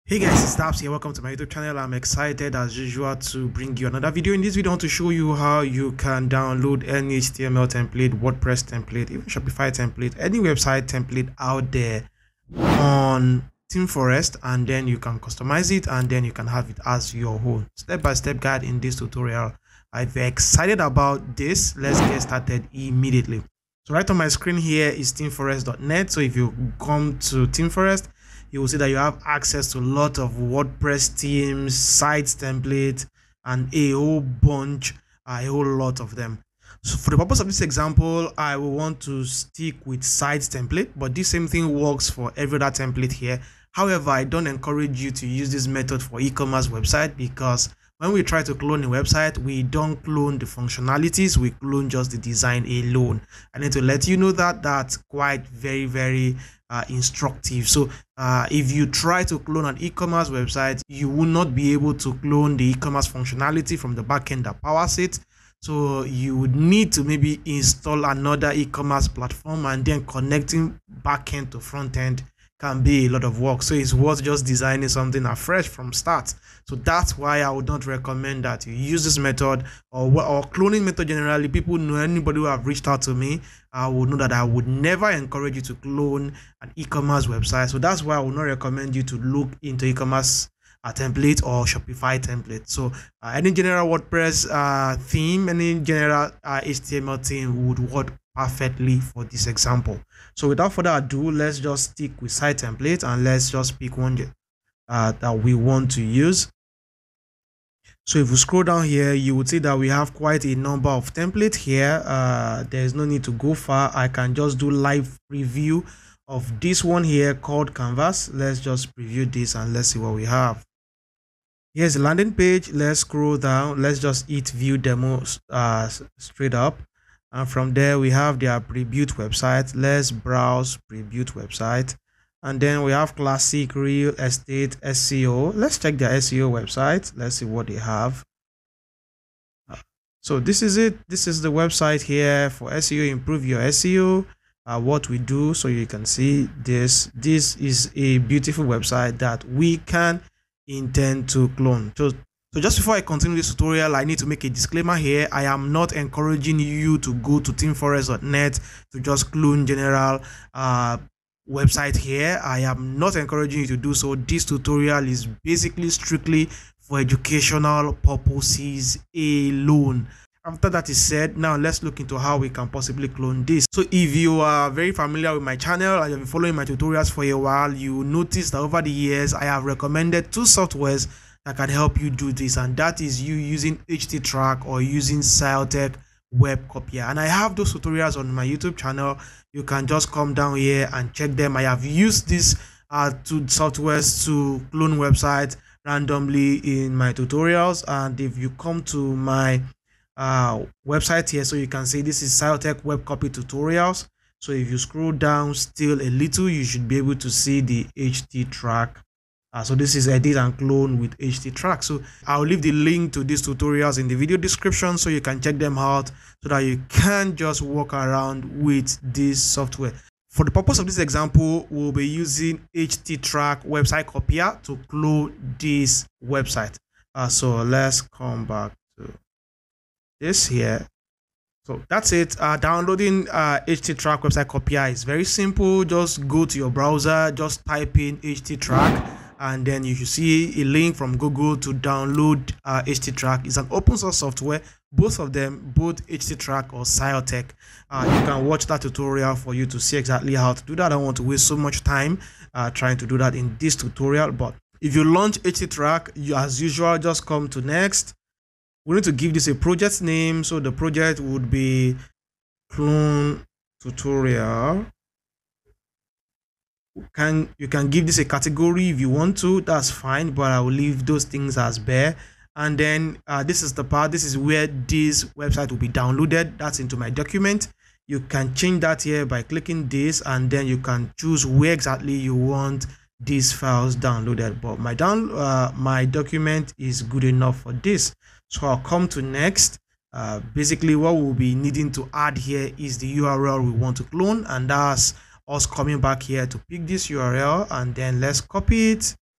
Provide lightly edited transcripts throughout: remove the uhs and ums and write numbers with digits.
Hey guys, it's Daps here. Welcome to my YouTube channel. I'm excited as usual to bring you another video. In this video, I want to show you how you can download any HTML template, WordPress template, even Shopify template, any website template out there on Themeforest, and then you can customize it and then you can have it as your own. Step-by-step guide in this tutorial. I'm very excited about this. Let's get started immediately. So right on my screen here is themeforest.net. So if you come to Themeforest, you will see that you have access to a lot of WordPress themes, sites, templates, and a whole bunch, a whole lot of them. So for the purpose of this example, I will want to stick with sites template, but this same thing works for every other template here. However, I don't encourage you to use this method for e-commerce website, because when we try to clone a website, we don't clone the functionalities, we clone just the design alone. I need to let you know that that's quite very instructive. So if you try to clone an e-commerce website, you will not be able to clone the e-commerce functionality from the backend that powers it. So you would need to maybe install another e-commerce platform, and then connecting backend to front end can be a lot of work. So it's worth just designing something afresh from start. So that's why I would not recommend that you use this method or cloning method generally. People know, anybody who have reached out to me, I would know that I would never encourage you to clone an e-commerce website. So that's why I would not recommend you to look into e-commerce template or Shopify template. So any general WordPress theme, any general HTML theme would work perfectly for this example. So without further ado, let's just stick with site template and let's just pick one that we want to use. So if we scroll down here, you would see that we have quite a number of templates here. There's no need to go far. I can just do live preview of this one here called Canvas. Let's just preview this and let's see what we have. Here's the landing page. Let's scroll down. Let's just hit view demo straight up. And from there, we have their pre-built website. Let's browse pre-built website. And then we have classic, real estate, SEO. Let's check their SEO website. Let's see what they have. So this is it. This is the website here for SEO. Improve your SEO. What we do, so you can see this. This is a beautiful website that we can intend to clone. So just before I continue this tutorial, I need to make a disclaimer here. I am not encouraging you to go to themeforest.net to just clone general website here. I am not encouraging you to do so. This tutorial is basically strictly for educational purposes alone. After that is said, now let's look into how we can possibly clone this. So if you are very familiar with my channel and you've been following my tutorials for a while, you notice that over the years I have recommended two softwares that can help you do this, and that is you using httrack or using Siletech web copier. And I have those tutorials on my YouTube channel. You can just come down here and check them. I have used these two softwares to clone websites randomly in my tutorials. And if you come to my website here, so you can see this is Siletech web copy tutorials. So if you scroll down still a little, you should be able to see the httrack. So this is edit and clone with httrack. So I'll leave the link to these tutorials in the video description so you can check them out, so that you can just walk around with this software. For the purpose of this example, we'll be using httrack website copier to clone this website. So let's come back to this here. So that's it. Downloading httrack website copier is very simple. Just go to your browser, just type in httrack, and then you should see a link from Google to download httrack. It's an open source software, both of them, both httrack or Siletech. You can watch that tutorial for you to see exactly how to do that. I don't want to waste so much time trying to do that in this tutorial. But if you launch httrack, you, as usual, just come to next. We need to give this a project name. So the project would be clone tutorial. You can give this a category if you want to, that's fine, but I will leave those things as bare. And then this is the part, this is where this website will be downloaded. That's into my document. You can change that here by clicking this, and then you can choose where exactly you want these files downloaded. But my document is good enough for this. So I'll come to next. Basically what we'll be needing to add here is the URL we want to clone, and that's us coming back here to pick this URL, and then let's copy it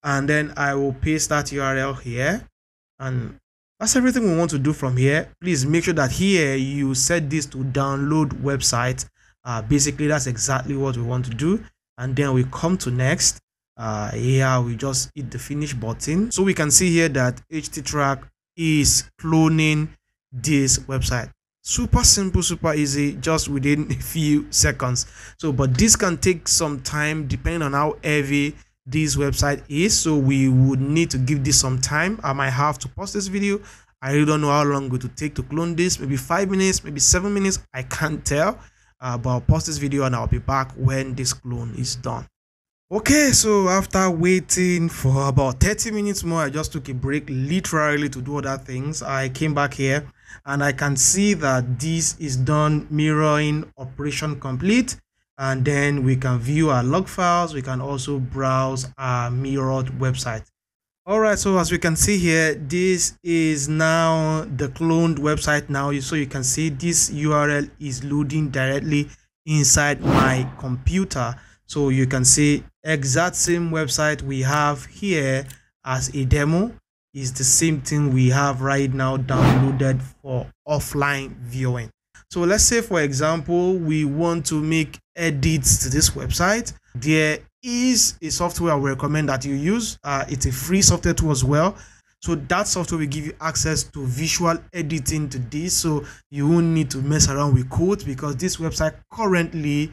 and then I will paste that URL here, and that's everything we want to do from here. Please make sure that here you set this to download website. Basically that's exactly what we want to do, and then we come to next. Here we just hit the finish button, so we can see here that httrack is cloning this website. Super simple, super easy, just within a few seconds. So but this can take some time depending on how heavy this website is, so we would need to give this some time. I might have to pause this video. I really don't know how long it will take to clone this, maybe 5 minutes, maybe 7 minutes, I can't tell. But I'll pause this video and I'll be back when this clone is done. Okay, so after waiting for about 30 minutes more, I just took a break literally to do other things. I came back here and I can see that this is done, mirroring operation complete, and then we can view our log files. We can also browse our mirrored website. All right, so as we can see here, this is now the cloned website now. So you can see this URL is loading directly inside my computer. So you can see exact same website we have here as a demo is the same thing we have right now downloaded for offline viewing. So let's say, for example, we want to make edits to this website. There is a software I recommend that you use. It's a free software tool as well. So that software will give you access to visual editing to this. So you won't need to mess around with code, because this website currently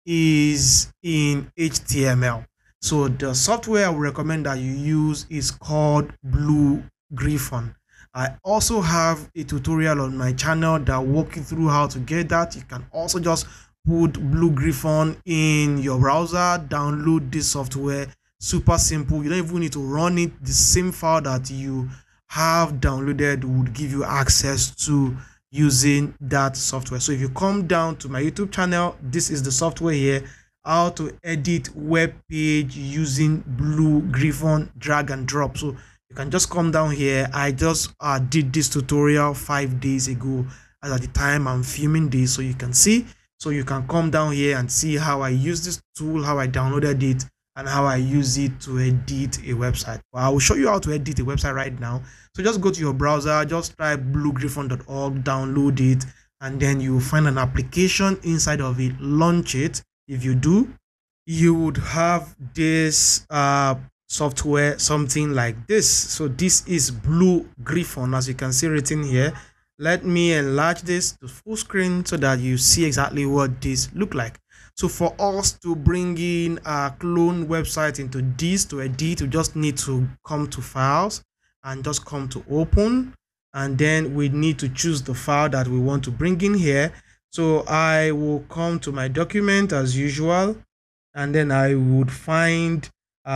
is in HTML. So the software I would recommend that you use is called Blue Griffon. I also have a tutorial on my channel that walk you through how to get that. You can also just put Blue Griffon in your browser, download this software. Super simple. You don't even need to run it. The same file that you have downloaded would give you access to using that software. So if you come down to my YouTube channel, this is the software here, how to edit web page using Blue Griffon, drag and drop. So you can just come down here. I just did this tutorial 5 days ago, as at the time I'm filming this, so you can see. So you can come down here and see how I use this tool, how I downloaded it, and how I use it to edit a website. Well, I will show you how to edit a website right now. So just go to your browser, just type bluegriffon.org, download it, and then you will find an application inside of it. Launch it. If you do, you would have this software, something like this. So this is Blue Griffon, as you can see written here. Let me enlarge this to full screen so that you see exactly what this look like. So for us to bring in a clone website into this to edit, we just need to come to files and just come to open, and then we need to choose the file that we want to bring in here. So I will come to my document as usual, and then I would find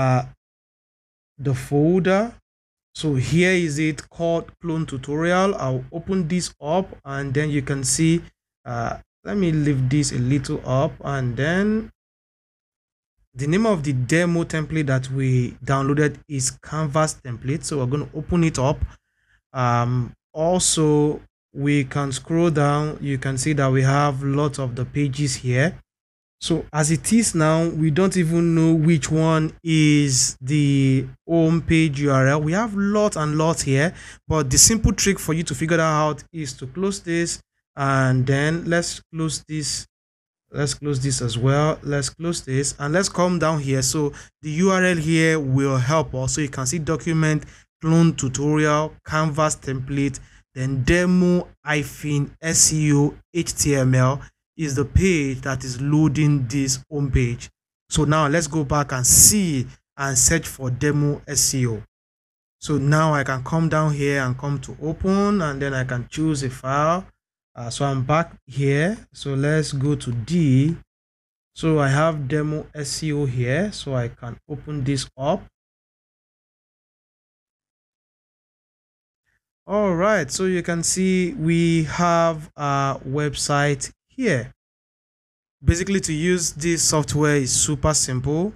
the folder. So here is it, called clone tutorial. I'll open this up, and then you can see let me leave this a little up, and then the name of the demo template that we downloaded is canvas template. So we're going to open it up. Also we can scroll down. You can see that we have lots of the pages here. So as it is now, we don't even know which one is the home page URL. We have lots and lots here, but the simple trick for you to figure that out is to close this, and then let's close this. Let's close this as well. Let's close this, and let's come down here. So the URL here will help us. So you can see document, clone tutorial, canvas template, then demo -SEO HTML is the page that is loading this home page. So now let's go back and see and search for demo SEO. So now I can come down here and come to open, and then I can choose a file. So I'm back here. So let's go to D. So I have demo SEO here, so I can open this up. All right, so you can see we have a website here. Basically, to use this software is super simple.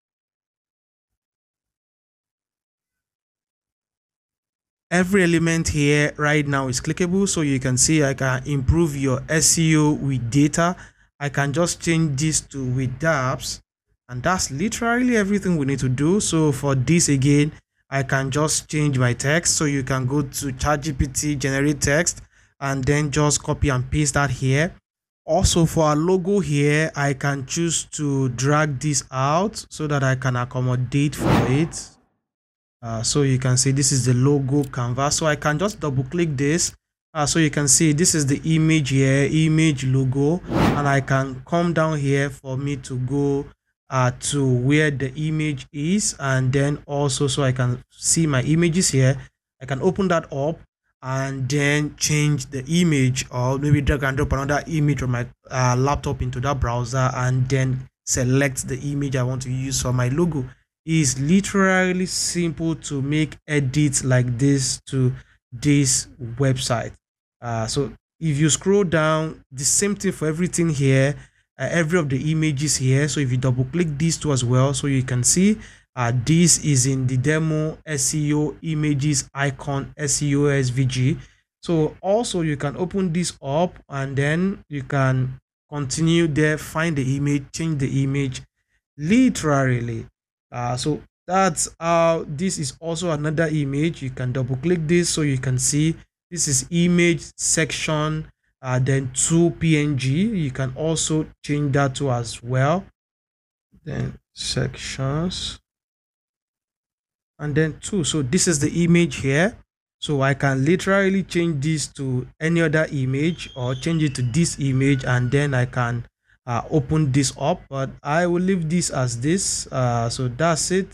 Every element here right now is clickable, so you can see I can improve your SEO with data. I can just change this to with Daps, And that's literally everything we need to do. So for this again, I can just change my text. So you can go to ChatGPT, generate text, and then just copy and paste that here. Also for our logo here, I can choose to drag this out so that I can accommodate for it. So you can see this is the logo canvas. So I can just double click this. So you can see this is the image here, image logo, and I can come down here for me to go to where the image is, and then also so I can see my images here. I can open that up and then change the image, or maybe drag and drop another image from my laptop into that browser and then select the image I want to use for my logo. Is literally simple to make edits like this to this website. So if you scroll down, the same thing for everything here, every of the images here. So if you double click these two as well, so you can see this is in the demo SEO images icon SEO SVG. So also you can open this up and then you can continue there, find the image, change the image literally. So that's how this is also another image. You can double click this so you can see this is image section, then to PNG. You can also change that to as well, then sections, and then two. So this is the image here. So I can literally change this to any other image or change it to this image, and then I can open this up, but I will leave this as this. So that's it.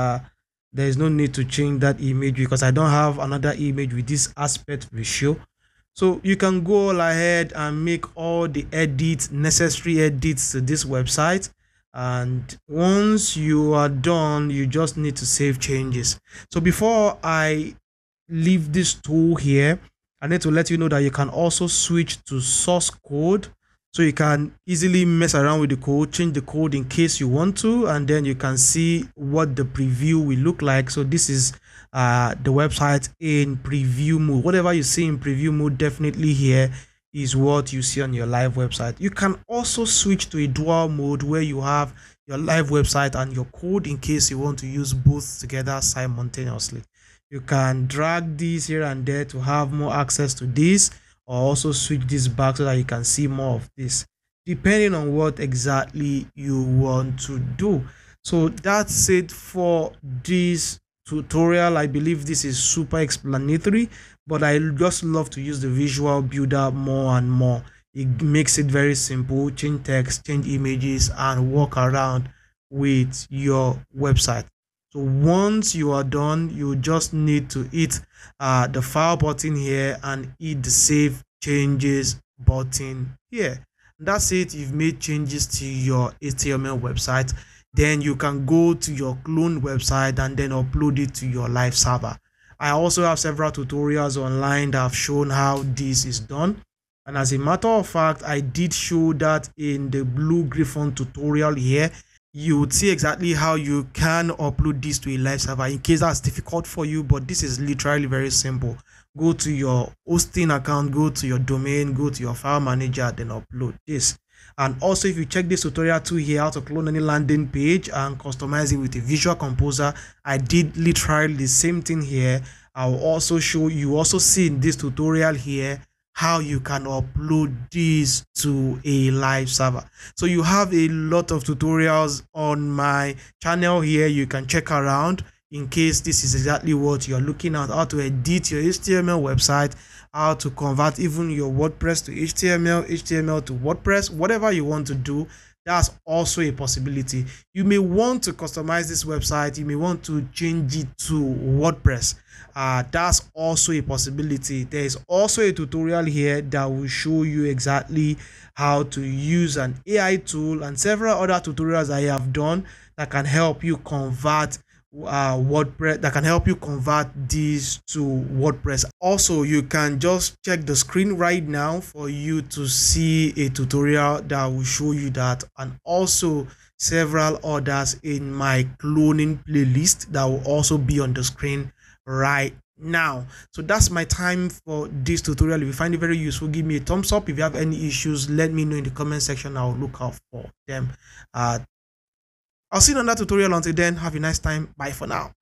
There is no need to change that image because I don't have another image with this aspect ratio. So you can go all ahead and make all the edits, necessary edits to this website, and once you are done, you just need to save changes. So before I leave this tool here, I need to let you know that you can also switch to source code. So you can easily mess around with the code, change the code in case you want to, and then you can see what the preview will look like. So this is the website in preview mode. Whatever you see in preview mode, definitely here is what you see on your live website. You can also switch to a dual mode where you have your live website and your code in case you want to use both together simultaneously. You can drag this here and there to have more access to this, or also switch this back so that you can see more of this, depending on what exactly you want to do. So that's it for this tutorial. I believe this is super explanatory, but I just love to use the visual builder more and more. It makes it very simple. Change text, change images, and walk around with your website. So once you are done, you just need to hit the file button here and hit the save changes button here. That's it. You've made changes to your HTML website. Then you can go to your clone website and then upload it to your live server. I also have several tutorials online that have shown how this is done. And as a matter of fact, I did show that in the Blue Griffon tutorial here. You would see exactly how you can upload this to a live server in case that's difficult for you, but this is literally very simple. Go to your hosting account, go to your domain, go to your file manager, then upload this. And also, if you check this tutorial too here, how to clone any landing page and customize it with a visual composer, I did literally the same thing here. I will also show you, also see in this tutorial here how you can upload this to a live server. So you have a lot of tutorials on my channel here. You can check around in case this is exactly what you're looking at, how to edit your HTML website, how to convert even your WordPress to HTML, HTML to WordPress, whatever you want to do. That's also a possibility. You may want to customize this website. You may want to change it to WordPress. That's also a possibility. There is also a tutorial here that will show you exactly how to use an AI tool and several other tutorials I have done that can help you convert WordPress, that can help you convert these to WordPress. Also, you can just check the screen right now for you to see a tutorial that will show you that, and also several others in my cloning playlist that will also be on the screen right now. So that's my time for this tutorial. If you find it very useful, give me a thumbs up. If you have any issues, let me know in the comment section. I'll look out for them. I'll see you in another tutorial. Until then, have a nice time. Bye for now.